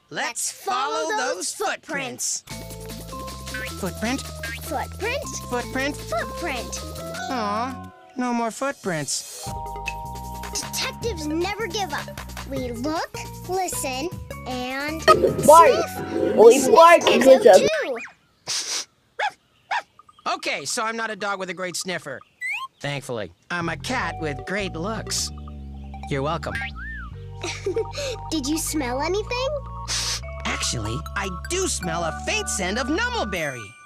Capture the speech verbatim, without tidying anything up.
Let's follow those footprints. Footprint? Footprint? Footprint? Footprint. Aw, no more footprints. Detectives never give up. We look, listen, and Bark. sniff. Only Sniff bark things because out of- too. Okay, so I'm not a dog with a great sniffer. Thankfully, I'm a cat with great looks. You're welcome. Did you smell anything? Actually, I do smell a faint scent of Numbleberry.